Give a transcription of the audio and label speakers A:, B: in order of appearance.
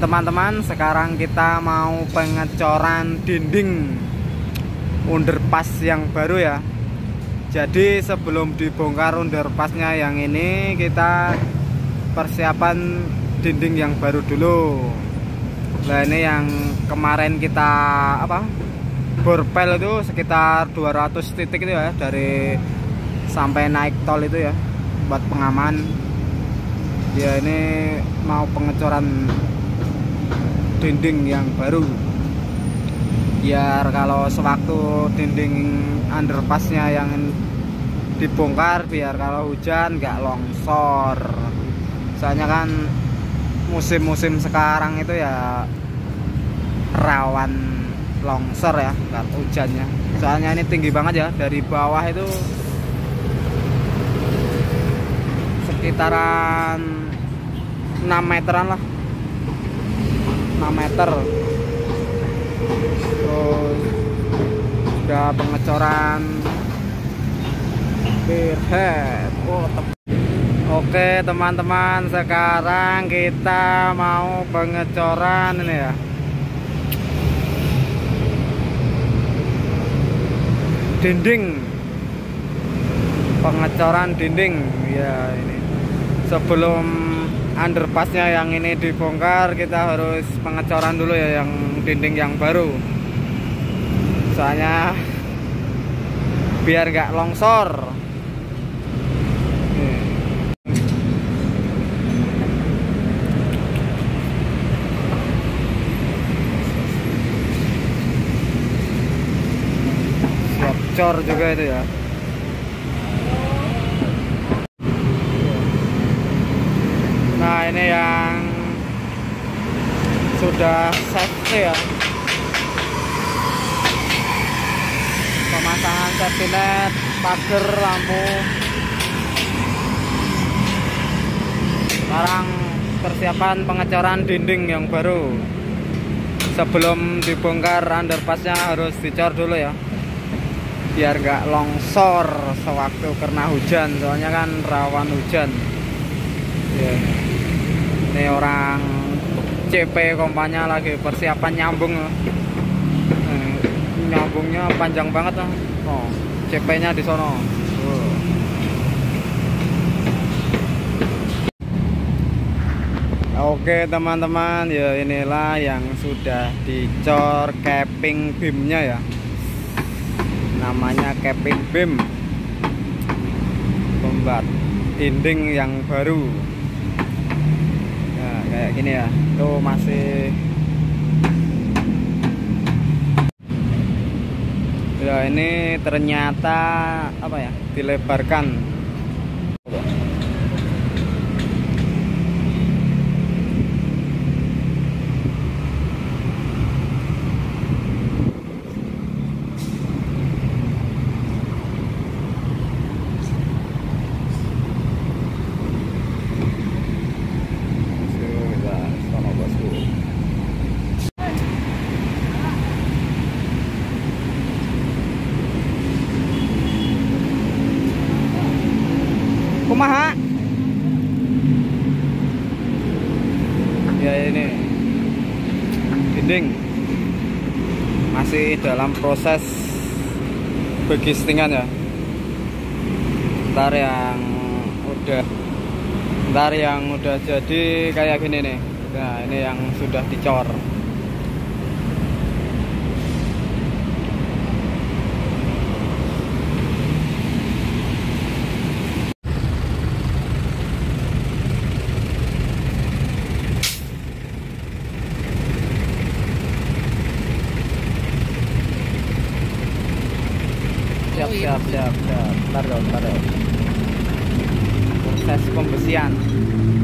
A: teman-teman, sekarang kita mau pengecoran dinding underpass yang baru ya. Jadi sebelum dibongkar underpassnya yang ini, kita persiapan dinding yang baru dulu. Nah ini yang kemarin kita borpel itu sekitar 200 titik itu ya, dari sampai naik tol itu ya, buat pengaman. Ya ini mau pengecoran dinding yang baru, biar kalau sewaktu dinding underpassnya yang dibongkar, biar kalau hujan nggak longsor. Soalnya kan musim-musim sekarang itu ya rawan longsor ya, nggak hujannya. Soalnya ini tinggi banget ya, dari bawah itu sekitaran 6 meteran lah, 6 meter. Terus udah pengecoran spearhead. Oke teman-teman, sekarang kita mau pengecoran ini ya, dinding, pengecoran dinding ya. Ini sebelum underpassnya yang ini dibongkar, kita harus pengecoran dulu ya yang dinding yang baru, soalnya biar nggak longsor. Siap cor juga itu ya. Nah ini yang sudah safety ya, pemasangan safety net, pagar, lampu. Sekarang persiapan pengecoran dinding yang baru. Sebelum dibongkar underpassnya harus dicor dulu ya, biar nggak longsor sewaktu karena hujan, soalnya kan rawan hujan ya. Ini orang CP kompanya lagi persiapan nyambung. Nyambungnya panjang banget lah. Oh, CP-nya di sono. Oke teman-teman, ya inilah yang sudah dicor capping beamnya ya. Namanya capping beam, pembuat dinding yang baru. Nah, kayak gini ya, tuh masih ya, ini ternyata apa ya, dilebarkan. Kumaha ya, ini dinding masih dalam proses begistingan ya. Ntar yang udah jadi kayak gini nih. Nah ini yang sudah dicor. Siap. Bentar dong. Proses pembesian.